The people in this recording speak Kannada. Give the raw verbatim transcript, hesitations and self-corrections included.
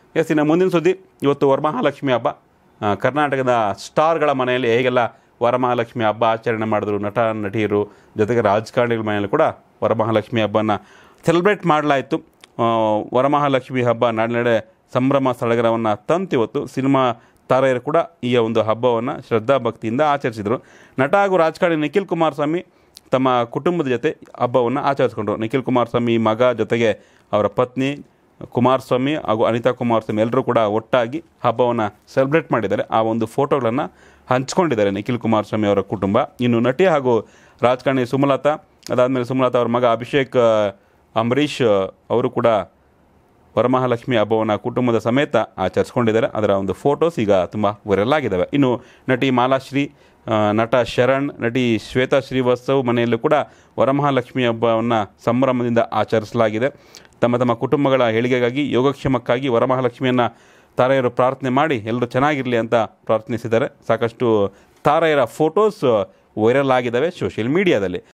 ಎಸ್, ಇನ್ನು ಮುಂದಿನ ಸುದ್ದಿ, ಇವತ್ತು ವರಮಹಾಲಕ್ಷ್ಮಿ ಹಬ್ಬ. ಕರ್ನಾಟಕದ ಸ್ಟಾರ್ಗಳ ಮನೆಯಲ್ಲಿ ಹೇಗೆಲ್ಲ ವರಮಹಾಲಕ್ಷ್ಮಿ ಹಬ್ಬ ಆಚರಣೆ ಮಾಡಿದ್ರು, ನಟ ನಟಿಯರು ಜೊತೆಗೆ ರಾಜಕಾರಣಿಗಳ ಮನೆಯಲ್ಲೂ ಕೂಡ ವರಮಹಾಲಕ್ಷ್ಮಿ ಹಬ್ಬನ ಸೆಲೆಬ್ರೇಟ್ ಮಾಡಲಾಯಿತು. ವರಮಹಾಲಕ್ಷ್ಮಿ ಹಬ್ಬ ನಾಡಿನೆಡೆ ಸಂಭ್ರಮ ಸಡಗರವನ್ನು ತಂತಿವತ್ತು ಸಿನಿಮಾ ತಾರೆಯರು ಕೂಡ ಈ ಒಂದು ಹಬ್ಬವನ್ನು ಶ್ರದ್ಧಾಭಕ್ತಿಯಿಂದ ಆಚರಿಸಿದರು. ನಟ ಹಾಗೂ ರಾಜಕಾರಣಿ ನಿಖಿಲ್ ಕುಮಾರಸ್ವಾಮಿ ತಮ್ಮ ಕುಟುಂಬದ ಜೊತೆ ಹಬ್ಬವನ್ನು ಆಚರಿಸ್ಕೊಂಡ್ರು. ನಿಖಿಲ್ ಕುಮಾರಸ್ವಾಮಿ ಮಗ ಜೊತೆಗೆ ಅವರ ಪತ್ನಿ ಕುಮಾರಸ್ವಾಮಿ ಹಾಗೂ ಅನಿತಾ ಕುಮಾರಸ್ವಾಮಿ ಎಲ್ಲರೂ ಕೂಡ ಒಟ್ಟಾಗಿ ಹಬ್ಬವನ್ನು ಸೆಲೆಬ್ರೇಟ್ ಮಾಡಿದ್ದಾರೆ. ಆ ಒಂದು ಫೋಟೋಗಳನ್ನು ಹಂಚ್ಕೊಂಡಿದ್ದಾರೆ ನಿಖಿಲ್ ಕುಮಾರಸ್ವಾಮಿ ಅವರ ಕುಟುಂಬ. ಇನ್ನು ನಟಿ ಹಾಗೂ ರಾಜಕಾರಣಿ ಸುಮಲತಾ, ಅದಾದಮೇಲೆ ಸುಮಲತಾ ಅವರ ಮಗ ಅಭಿಷೇಕ್ ಅಂಬರೀಷ್ ಅವರು ಕೂಡ ವರಮಹಾಲಕ್ಷ್ಮಿ ಹಬ್ಬವನ್ನು ಕುಟುಂಬದ ಸಮೇತ ಆಚರಿಸ್ಕೊಂಡಿದ್ದಾರೆ. ಅದರ ಒಂದು ಫೋಟೋಸ್ ಈಗ ತುಂಬ ವೈರಲ್ ಆಗಿದ್ದಾವೆ. ಇನ್ನು ನಟಿ ಮಾಲಾಶ್ರೀ, ನಟ ಶರಣ್, ನಟಿ ಶ್ವೇತಾ ಶ್ರೀವಾಸ್ತವ್ ಮನೆಯಲ್ಲೂ ಕೂಡ ವರಮಹಾಲಕ್ಷ್ಮಿ ಹಬ್ಬವನ್ನು ಸಂಭ್ರಮದಿಂದ ಆಚರಿಸಲಾಗಿದೆ. ತಮ್ಮ ತಮ್ಮ ಕುಟುಂಬಗಳ ಏಳಿಗೆಗಾಗಿ, ಯೋಗಕ್ಷೇಮಕ್ಕಾಗಿ ವರಮಹಾಲಕ್ಷ್ಮಿಯನ್ನು ತಾರೆಯರು ಪ್ರಾರ್ಥನೆ ಮಾಡಿ ಎಲ್ಲರೂ ಚೆನ್ನಾಗಿರಲಿ ಅಂತ ಪ್ರಾರ್ಥಿಸಿದ್ದಾರೆ. ಸಾಕಷ್ಟು ತಾರೆಯರ ಫೋಟೋಸ್ ವೈರಲ್ ಆಗಿದ್ದಾವೆ ಸೋಷಿಯಲ್ ಮೀಡಿಯಾದಲ್ಲಿ.